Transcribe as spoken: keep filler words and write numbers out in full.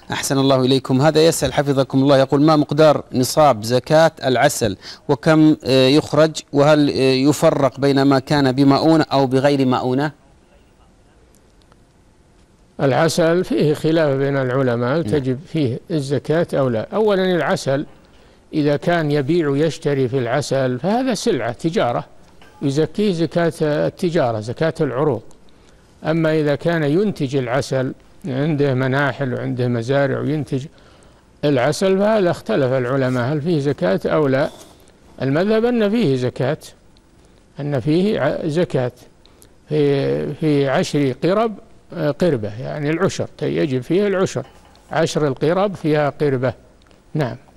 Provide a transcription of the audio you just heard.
أحسن الله إليكم. هذا يسأل حفظكم الله، يقول: ما مقدار نصاب زكاة العسل، وكم يخرج، وهل يفرق بين ما كان بمؤونة أو بغير مؤونة؟ العسل فيه خلاف بين العلماء، تجب فيه الزكاة أو لا. أولا العسل إذا كان يبيع ويشتري في العسل فهذا سلعة تجارة، يزكيه زكاة التجارة، زكاة العروض. أما إذا كان ينتج العسل، عنده مناحل وعنده مزارع وينتج العسل، فهذا اختلف العلماء هل فيه زكاة أو لا. المذهب أن فيه زكاة، أن فيه زكاة في في عشر قرب قربة، يعني العشر، يجب فيه العشر، عشر القرب فيها قربة. نعم.